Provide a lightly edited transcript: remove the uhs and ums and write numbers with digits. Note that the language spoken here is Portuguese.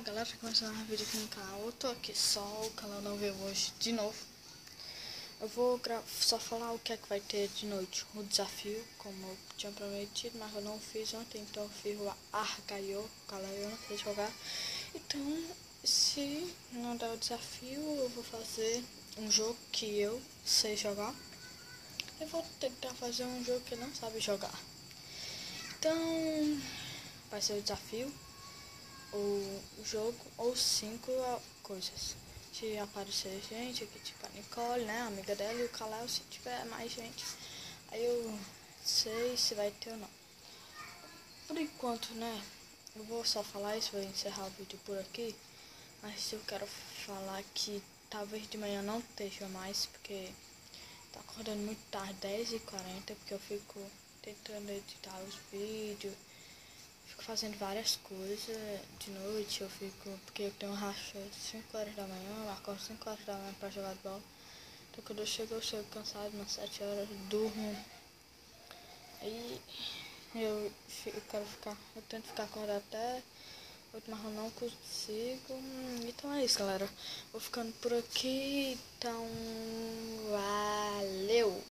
galera, tá começando um vídeo aqui no canal. Eu tô aqui só, o canal não veio hoje de novo. Eu vou só falar o que é que vai ter de noite. O desafio, como eu tinha prometido, mas eu não fiz ontem, então eu fiz o Argaiô, galera, eu não sei jogar. Então, se não der o desafio, eu vou fazer um jogo que eu sei jogar. Eu vou tentar fazer um jogo que ele não sabe jogar. Então, vai ser o desafio. O jogo ou 5 coisas. Se aparecer gente aqui, tipo a Nicole, né, a amiga dela, e o Kalel, se tiver mais gente, aí eu sei se vai ter ou não. Por enquanto, né, eu vou só falar isso, vou encerrar o vídeo por aqui, mas eu quero falar que talvez de manhã não esteja mais, porque tá acordando muito tarde, 10h40, porque eu fico tentando editar os vídeos. Fico fazendo várias coisas de noite, eu fico, porque eu tenho racha 5 horas da manhã, eu acordo 5 horas da manhã pra jogar bola. Então quando eu chego cansado, umas 7 horas, durmo. Aí eu tento ficar acordado até 8, mas eu não consigo. Então é isso, galera. Vou ficando por aqui, então valeu!